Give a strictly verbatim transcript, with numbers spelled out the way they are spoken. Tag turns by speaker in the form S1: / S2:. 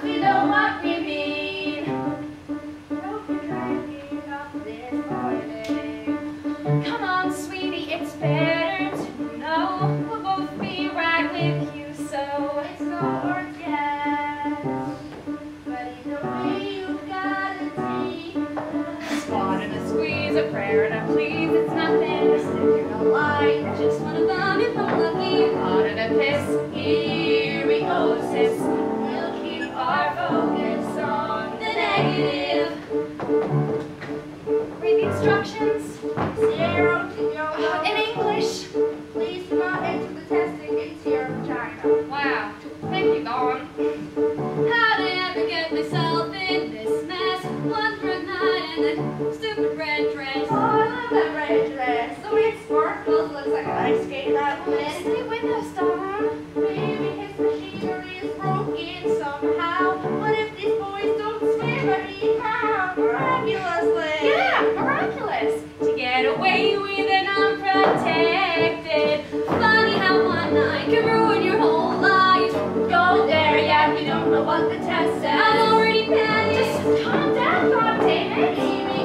S1: we know what we mean. Hope you're drinking up this morning. Come on, sweetie, it's better to know we'll both be right with you, so it's no work yet. But either way, you've got to take a spot and a squeeze, a prayer and a please. It's nothing, stick in a line. Just one of them if I'm lucky. Out of the piss, here we go, sis. We'll keep our focus on the negative. Read the instructions. Zero to go. Uh, in English. Please do not enter the testing into your vagina. Wow. Thank you, Dawn. How did I ever get myself in this mess? One for a night and that stupid red dress. Oh, I love that red dress. The way it sparkles looks like an ice skate that went. Stay with us, Dawn. Maybe his machinery is broken somehow. What if these boys don't swim anyhow? Miraculously. Yeah, miraculous. To get away with it unprotected. Funny how one night can ruin your whole life. Go there, yeah, we don't know what the test says. I'm already panicked. Just calm down, Dawn, David.